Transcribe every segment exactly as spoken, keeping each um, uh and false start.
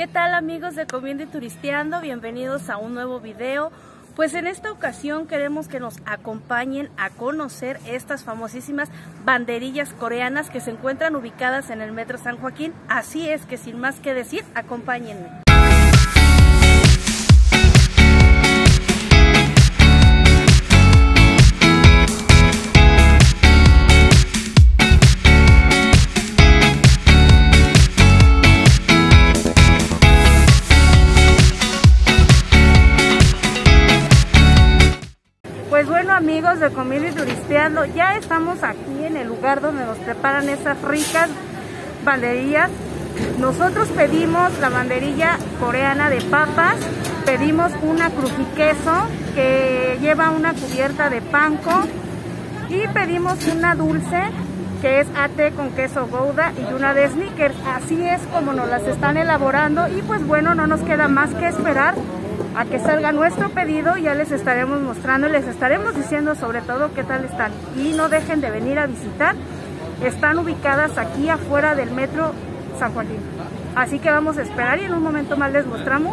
tal amigos de Comiendo y Turisteando? Bienvenidos a un nuevo video. Pues en esta ocasión queremos que nos acompañen a conocer estas famosísimas banderillas coreanas que se encuentran ubicadas en el Metro San Joaquín. Así es que sin más que decir, acompáñenme. Pues bueno amigos de Comiendo y Turisteando, ya estamos aquí en el lugar donde nos preparan esas ricas banderillas. Nosotros pedimos la banderilla coreana de papas, pedimos una crujiqueso que lleva una cubierta de panko y pedimos una dulce que es ate con queso gouda y una de sneakers. Así es como nos las están elaborando y pues bueno, no nos queda más que esperar a que salga nuestro pedido. Ya les estaremos mostrando y les estaremos diciendo sobre todo qué tal están. Y no dejen de venir a visitar, están ubicadas aquí afuera del Metro San Joaquín. Así que vamos a esperar y en un momento más les mostramos.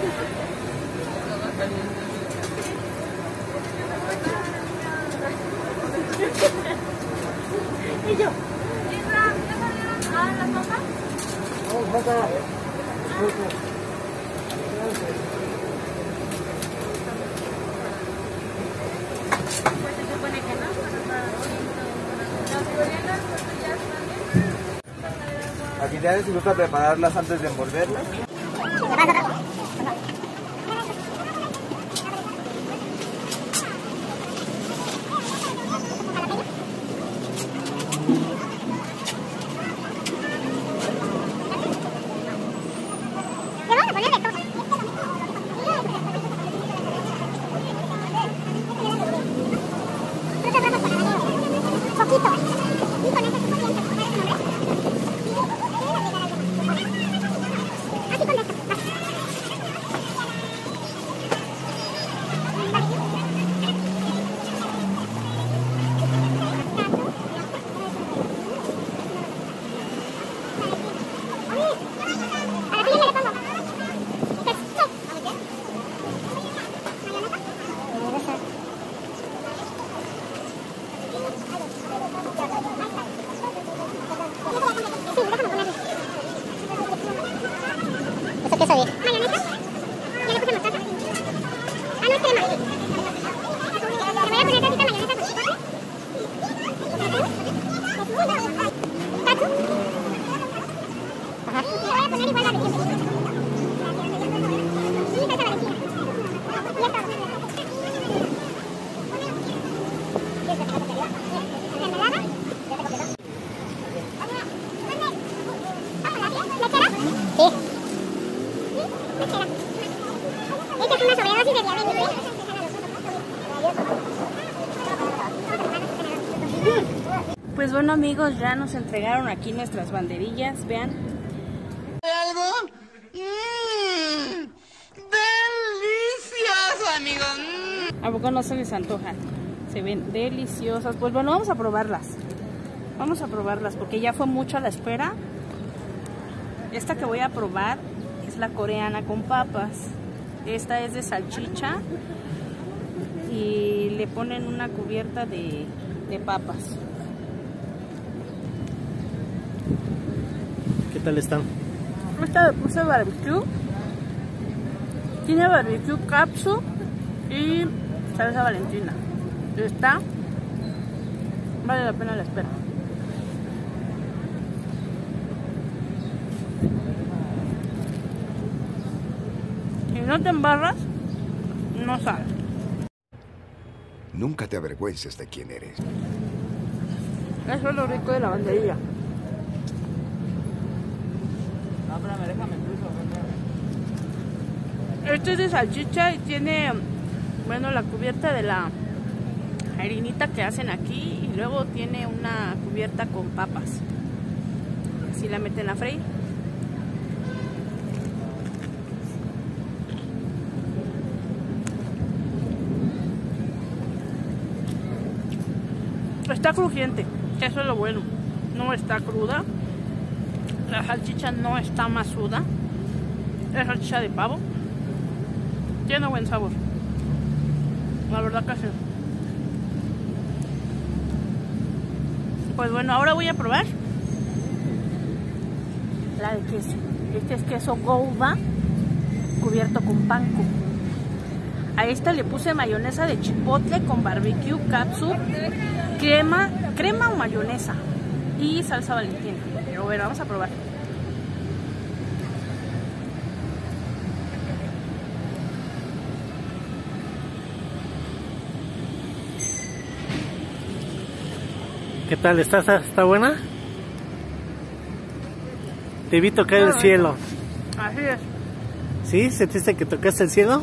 Y yo. ¿Ah, las papas? Aquí ya les gusta prepararlas antes de envolverlas. Pues bueno amigos, ya nos entregaron aquí nuestras banderillas, vean. ¿Algo? Mmm, delicioso, amigos. Mm. ¿A poco no se les antojan? Se ven deliciosas. Pues bueno, vamos a probarlas. Vamos a probarlas porque ya fue mucho a la espera. Esta que voy a probar es la coreana con papas. Esta es de salchicha y le ponen una cubierta de, de papas. ¿Qué tal están? Esta le puse barbecue. Tiene barbecue capsu y salsa valentina. Está, vale la pena la espera. Si no te embarras, no sabes. Nunca te avergüences de quién eres. Eso es lo rico de la banderilla. No, espérame, déjame incluso. Este es de salchicha y tiene, bueno, la cubierta de la harinita que hacen aquí y luego tiene una cubierta con papas. Así la meten a freír. Está crujiente, eso es lo bueno. No está cruda. La salchicha no está masuda. Es salchicha de pavo. Tiene buen sabor. La verdad que sí. Pues bueno, ahora voy a probar la de queso. Este es queso Gouda cubierto con panko. A esta le puse mayonesa de chipotle con barbecue, catsup, crema, crema o mayonesa y salsa Valentina. Pero bueno, vamos a probar. ¿Qué tal? ¿Está, está buena? Te vi tocar el cielo. Así es. ¿Sí? ¿Sentiste que tocaste el cielo?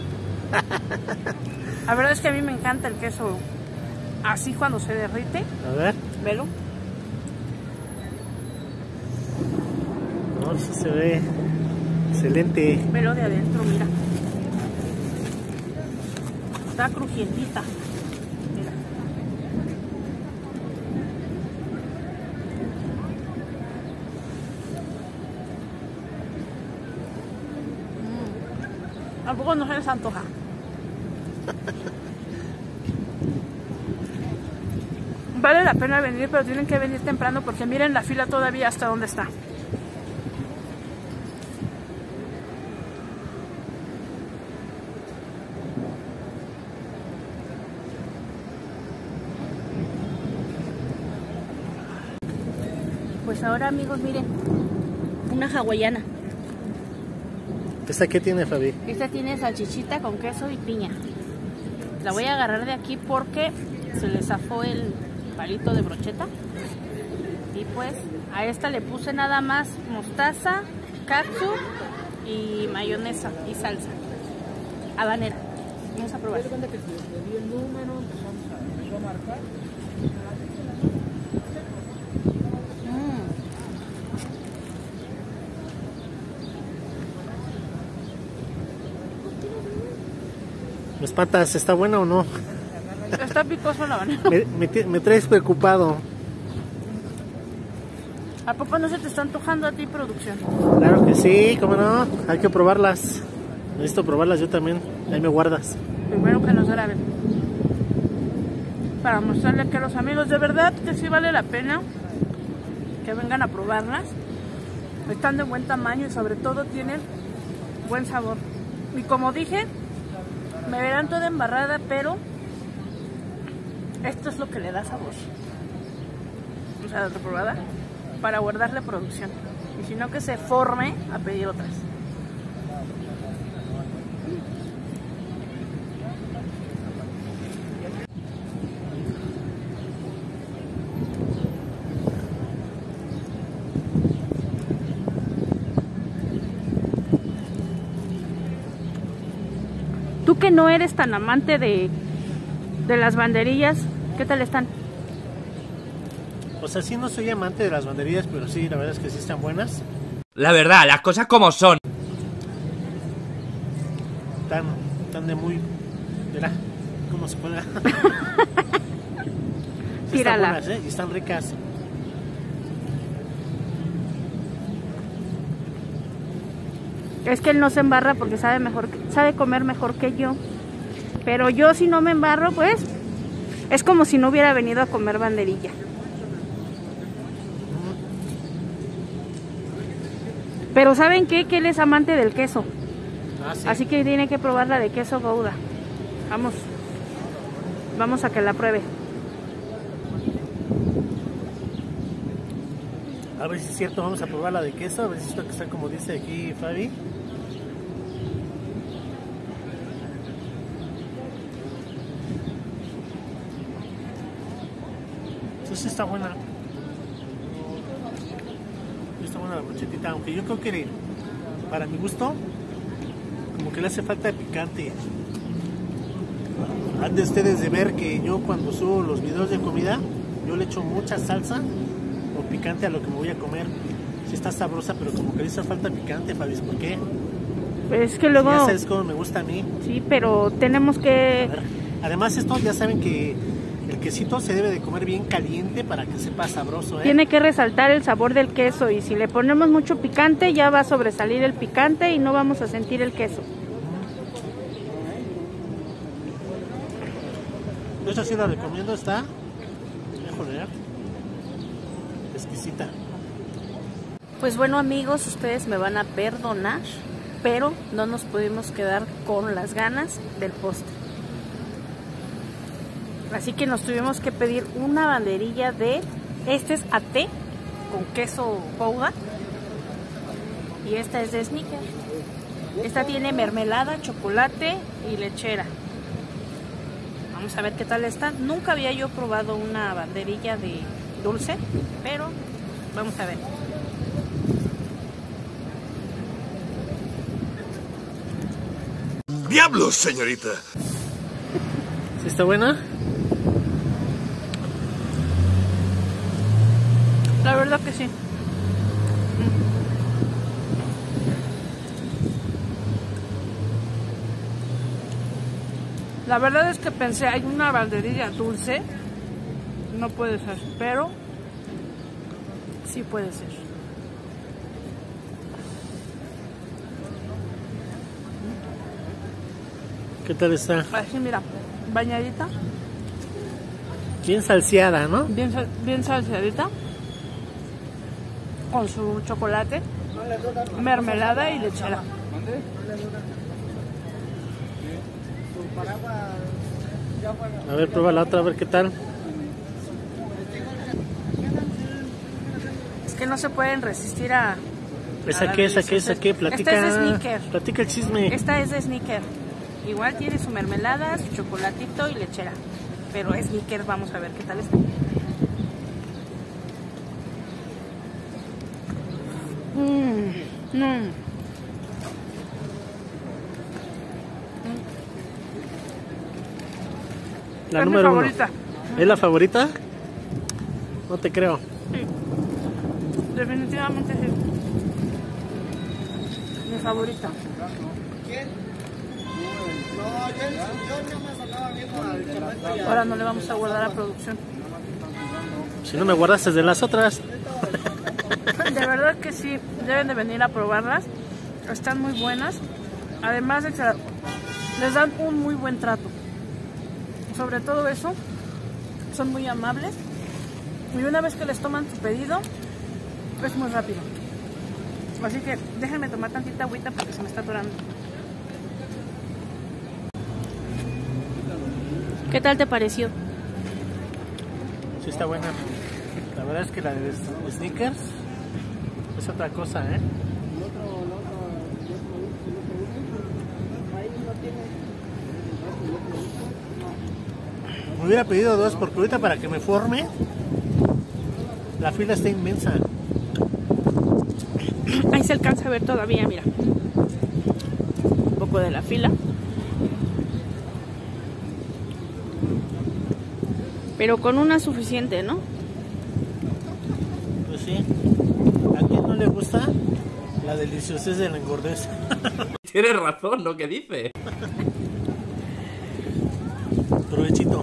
La verdad es que a mí me encanta el queso así cuando se derrite. A ver. Velo. No, eso se ve excelente. Velo de adentro, mira. Está crujientita. Mira. Mm. Tampoco no se les antoja. Vale la pena venir, pero tienen que venir temprano porque miren la fila todavía hasta donde está. Pues ahora, amigos, miren, una hawaiana. ¿Esta qué tiene, Fabi? Esta tiene salchichita con queso y piña. La voy a agarrar de aquí porque se le zafó el palito de brocheta. Y pues a esta le puse nada más mostaza, catsup y mayonesa y salsa habanera. Vamos a probar. Las patas, ¿está buena o no? Está picoso la habanero. Me, me, me traes preocupado. ¿A poco no se te está antojando a ti, producción? Claro que sí, cómo no. Hay que probarlas. Necesito probarlas yo también. Ahí me guardas. Primero que nos graben. Para mostrarle que los amigos de verdad que sí vale la pena que vengan a probarlas. Están de buen tamaño y sobre todo tienen buen sabor. Y como dije, me verán toda embarrada, pero esto es lo que le da sabor. O sea, otra probada para guardarle producción. Y si no, que se forme a pedir otras. Tú que no eres tan amante de, de las banderillas, ¿qué tal están? O sea, sí no soy amante de las banderillas, pero sí, la verdad es que sí están buenas. La verdad, las cosas como son. Están, están de muy... Mira, cómo se pone. Sí están Tírala. buenas, ¿eh? Y están ricas. Es que él no se embarra porque sabe mejor, sabe comer mejor que yo. Pero yo si no me embarro, pues es como si no hubiera venido a comer banderilla. Pero ¿saben qué? Que él es amante del queso. Ah, sí. Así que tiene que probar la de queso Gouda. Vamos. Vamos a que la pruebe. A ver si es cierto, vamos a probar la de queso, a ver si esto que está como dice aquí Fabi. Eso sí está buena. Está buena la brochetita, aunque yo creo que para mi gusto como que le hace falta de picante. Han de ustedes de ver que yo cuando subo los videos de comida, yo le echo mucha salsa o picante a lo que me voy a comer. Sí está sabrosa, pero como que le hace falta picante, Fabi, ¿por qué? Pues es que luego... Ya sabes cómo me gusta a mí. Sí, pero tenemos que... A ver, además esto ya saben que El quesito se debe de comer bien caliente para que sepa sabroso, ¿eh? Tiene que resaltar el sabor del queso y si le ponemos mucho picante ya va a sobresalir el picante y no vamos a sentir el queso. Yo esta sí la recomiendo, está, híjole, exquisita. Pues bueno amigos, ustedes me van a perdonar, pero no nos pudimos quedar con las ganas del postre. Así que nos tuvimos que pedir una banderilla de, este es até con queso Gouda y esta es de Snickers. Esta tiene mermelada, chocolate y lechera. Vamos a ver qué tal está. Nunca había yo probado una banderilla de dulce, pero vamos a ver. ¡Diablos, señorita! ¿Sí está buena? La verdad que sí. La verdad es que pensé, hay una banderilla dulce, no puede ser, pero sí puede ser. ¿Qué tal está? Así mira, bañadita, Bien salseada, ¿no? bien, sal- bien salseadita, con su chocolate, mermelada y lechera. A ver, prueba la otra, a ver qué tal. Es que no se pueden resistir a... ¿Esa a la qué, esa qué, deliciosa- esa qué? Platica. Esta es de Snickers. Platica el chisme. Esta es de Snickers. Igual tiene su mermelada, su chocolatito y lechera. Pero es Snickers, vamos a ver qué tal está. Mmm, mmm. La Es mi número uno. favorita. ¿Es la favorita? No te creo. Definitivamente sí. Mi favorita. Ahora no le vamos a guardar a producción. Si no me guardaste de las otras. De verdad que sí, deben de venir a probarlas. Están muy buenas. Además de que les dan un muy buen trato. Sobre todo eso, son muy amables. Y una vez que les toman su pedido, es muy rápido. Así que déjenme tomar tantita agüita porque se me está atorando. ¿Qué tal te pareció? Sí está buena. La verdad es que la de Snickers es otra cosa, ¿eh? Me hubiera pedido dos porque ahorita para que me forme la fila está inmensa. Ahí se alcanza a ver todavía, mira. Un poco de la fila. Pero con una suficiente, ¿no? Pues sí. ¿A quién no le gusta la deliciosez de la engordez? Tienes razón lo que dice. Provechito.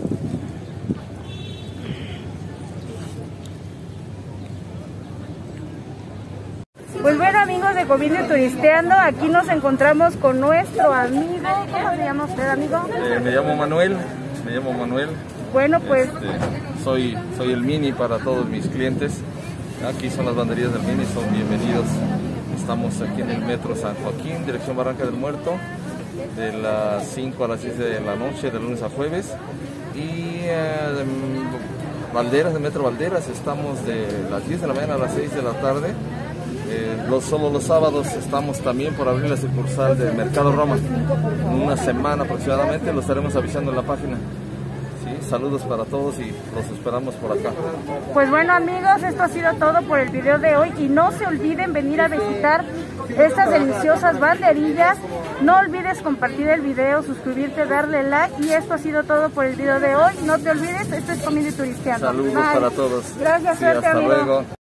Pues bueno amigos de Comiendo y Turisteando, aquí nos encontramos con nuestro amigo, ¿cómo se llama usted amigo? Eh, me llamo Manuel, me llamo Manuel. Bueno pues Este, soy, soy el Mini para todos mis clientes. Aquí son las banderillas del Mini, son bienvenidos. Estamos aquí en el Metro San Joaquín, dirección Barranca del Muerto, de las cinco a las seis de la noche, de lunes a jueves. Y eh, de Valderas, de Metro Valderas, estamos de las diez de la mañana a las seis de la tarde. Eh, los, solo los sábados estamos también por abrir la sucursal de Mercado Roma. En una semana aproximadamente lo estaremos avisando en la página. ¿Sí? Saludos para todos y los esperamos por acá. Pues bueno amigos, esto ha sido todo por el video de hoy y no se olviden venir a visitar estas deliciosas banderillas. No olvides compartir el video, suscribirte, darle like y esto ha sido todo por el video de hoy. No te olvides, esto es Comiendo y Turisteando. Saludos Bye. para todos. Gracias, Sí, suerte hasta amigo. luego.